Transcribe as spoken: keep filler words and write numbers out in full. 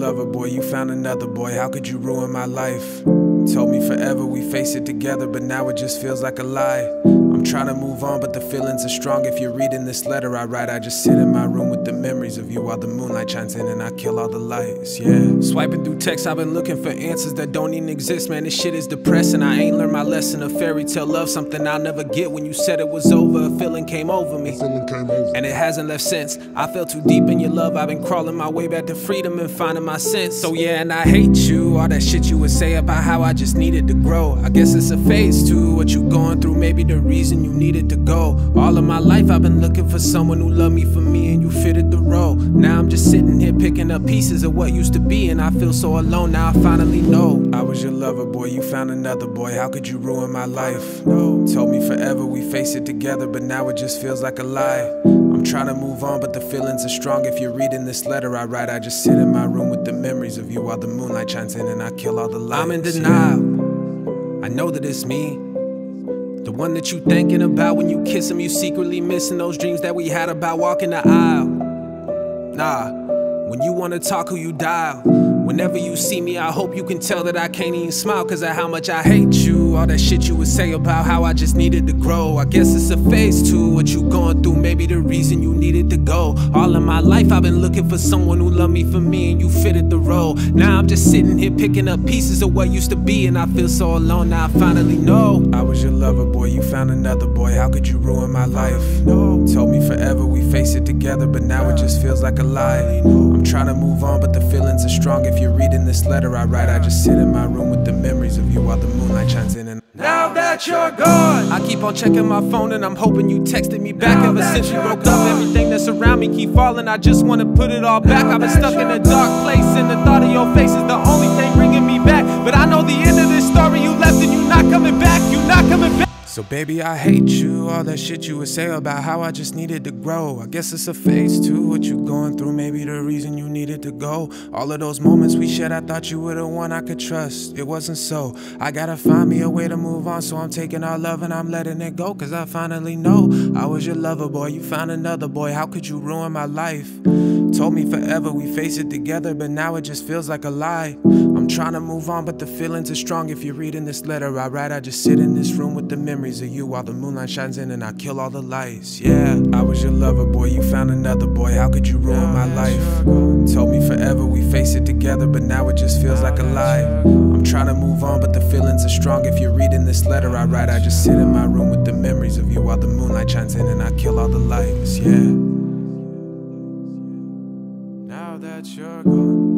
lover, boy, you found another boy. How could you ruin my life? Told me forever we face it together, but now it just feels like a lie. I'm trying to move on, but the feelings are strong. If you're reading this letter I write, I just sit in my room with the memories of you while the moonlight shines in and I kill all the lights, yeah. Swiping through texts, I've been looking for answers that don't even exist. Man, this shit is depressing. I ain't learned my lesson of fairy tale love, something I'll never get. When you said it was over, a feeling came over me, came over. and it hasn't left since. I fell too deep in your love, I've been crawling my way back to freedom and finding my sense. So yeah, and I hate you, all that shit you would say about how I just needed to grow. I guess it's a phase two, what you going through, maybe the reason you needed to go. All of my life I've been looking for someone who loved me for me, and you fitted the role. Now I'm just sitting here picking up pieces of what used to be, and I feel so alone. Now I finally know I was your lover, boy, you found another boy. How could you ruin my life? No. Told me forever we face it together, but now it just feels like a lie. I'm trying to move on, but the feelings are strong. If you're reading this letter I write, I just sit in my room with the memories of you while the moonlight shines in and I kill all the lights. I'm in denial, I know that it's me, the one that you thinking about when you kiss him. You secretly missing those dreams that we had about walking the aisle. Nah, when you wanna talk, who you dial? Whenever you see me, I hope you can tell that I can't even smile, cause of how much I hate you. All that shit you would say about how I just needed to grow. I guess it's a phase two, what you going through, maybe the reason you needed to go. All of my life I've been looking for someone who loved me for me, and you fitted the role. Now I'm just sitting here picking up pieces of what used to be, and I feel so alone. Now I finally know I was your lover, boy, you found another boy. How could you ruin my life? No. Told me forever we face it together, but now it just feels like a lie. I'm trying to move on, but the feelings are strong. If you're reading this letter I write, I just sit in my room with the memories of you while the moonlight shines in and now that you're gone, I keep on checking my phone and I'm hoping you texted me back. Now ever since we broke up, everything that's around me keep falling. I just wanna put it all back. Now I've been stuck in a dark place, and the thought of your face is the only thing bringing me back. But I know the end of this story, you left and you're not coming back. You're not coming back. So baby, I hate you, all that shit you would say about how I just needed to grow. I guess it's a phase two, what you going through, maybe the reason you needed to go. All of those moments we shared, I thought you were the one I could trust. It wasn't so. I gotta find me a way to move on, so I'm taking our love and I'm letting it go. Cause I finally know I was your lover, boy, you found another boy. How could you ruin my life? Told me forever we face it together, but now it just feels like a lie. I'm trying to move on, but the feelings are strong. If you're reading this letter I write, I just sit in this room with the memories of you while the moonlight shines in and I kill all the lights. Yeah, I was your lover, boy, you found another boy. How could you ruin my life? Told me forever we face it together, but now it just feels like a lie. I'm trying to move on, but the feelings are strong. If you're reading this letter I write, I just sit in my room with the memories of you while the moonlight shines in and I kill all the lights. Yeah, now that you're gone.